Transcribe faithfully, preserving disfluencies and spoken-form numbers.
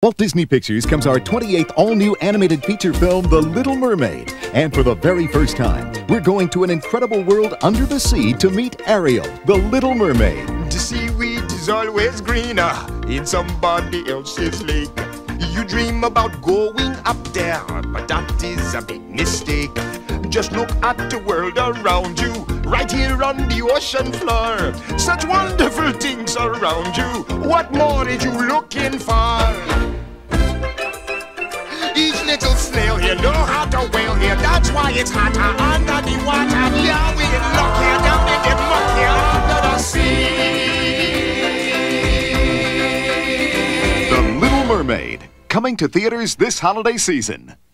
Walt Disney Pictures comes our twenty-eighth all-new animated feature film, The Little Mermaid. And for the very first time, we're going to an incredible world under the sea to meet Ariel, the Little Mermaid. The seaweed is always greener in somebody else's lake. You dream about going up there, but that is a big mistake. Just look at the world around you, right here on the ocean floor. Such wonderful things around you. What more are you looking for? Each little snail here know how to whale here. That's why it's hotter under the water. Yeah, we get luck here, down in the muck here under the sea. The Little Mermaid, coming to theaters this holiday season.